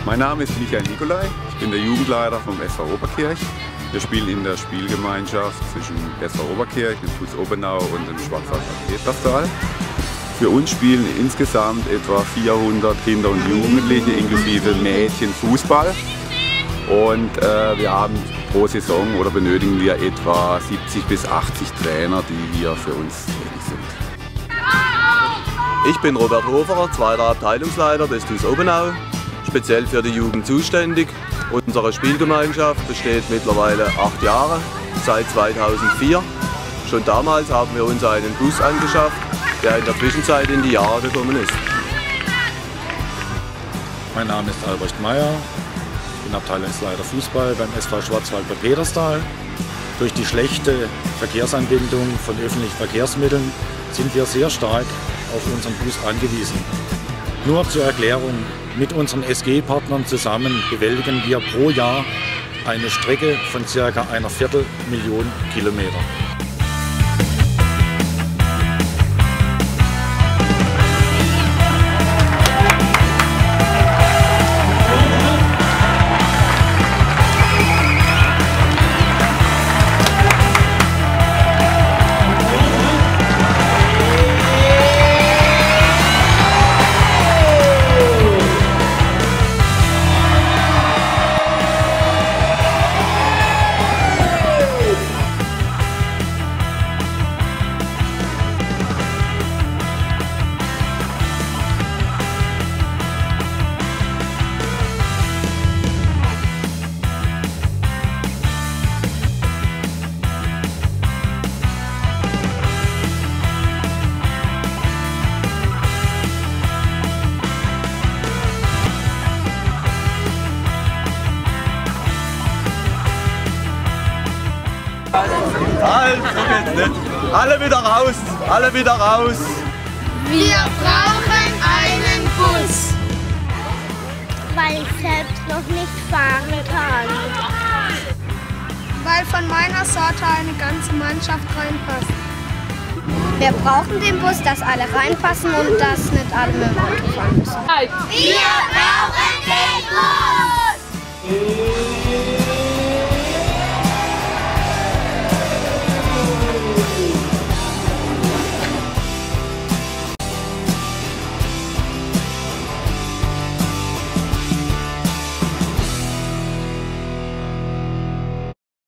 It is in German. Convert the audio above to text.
Mein Name ist Michael Nikolai, ich bin der Jugendleiter vom SV Oberkirch. Wir spielen in der Spielgemeinschaft zwischen SV Oberkirch, dem TuS Obenau und dem Schwarzwaldbad Peterstal. Für uns spielen insgesamt etwa 400 Kinder und Jugendliche inklusive Mädchen Fußball. Und wir haben pro Saison oder benötigen wir etwa 70 bis 80 Trainer, die hier für uns tätig sind. Ich bin Robert Hoferer, zweiter Abteilungsleiter des TuS Obenau, speziell für die Jugend zuständig. Unsere Spielgemeinschaft besteht mittlerweile 8 Jahre, seit 2004. Schon damals haben wir uns einen Bus angeschafft, der in der Zwischenzeit in die Jahre gekommen ist. Mein Name ist Albrecht Meyer, ich bin Abteilungsleiter Fußball beim SV Schwarzwaldbad Peterstal. Durch die schlechte Verkehrsanbindung von öffentlichen Verkehrsmitteln sind wir sehr stark auf unseren Bus angewiesen. Nur zur Erklärung, mit unseren SG-Partnern zusammen bewältigen wir pro Jahr eine Strecke von ca. einer Viertelmillion Kilometer. Halt, so geht's nicht. Alle wieder raus, alle wieder raus. Wir brauchen einen Bus. Weil ich selbst noch nicht fahren kann. Weil von meiner Sorte eine ganze Mannschaft reinpasst. Wir brauchen den Bus, dass alle reinpassen und dass nicht alle mit dem Auto fahren müssen. Wir brauchen den Bus!